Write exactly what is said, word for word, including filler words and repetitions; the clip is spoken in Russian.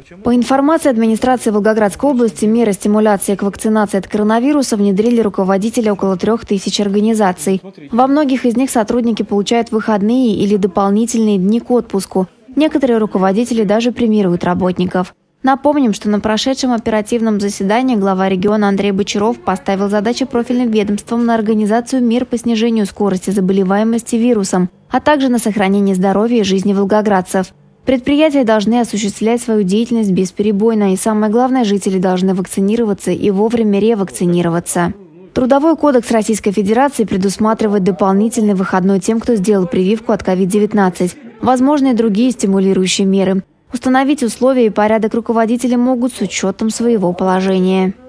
По информации администрации Волгоградской области, меры стимуляции к вакцинации от коронавируса внедрили руководители около трех тысяч организаций. Во многих из них сотрудники получают выходные или дополнительные дни к отпуску. Некоторые руководители даже премируют работников. Напомним, что на прошедшем оперативном заседании глава региона Андрей Бочаров поставил задачи профильным ведомствам на организацию мер по снижению скорости заболеваемости вирусом, а также на сохранение здоровья и жизни волгоградцев. Предприятия должны осуществлять свою деятельность бесперебойно, и самое главное, жители должны вакцинироваться и вовремя ревакцинироваться. Трудовой кодекс Российской Федерации предусматривает дополнительный выходной тем, кто сделал прививку от ковид девятнадцать. Возможны и другие стимулирующие меры. Установить условия и порядок руководители могут с учетом своего положения.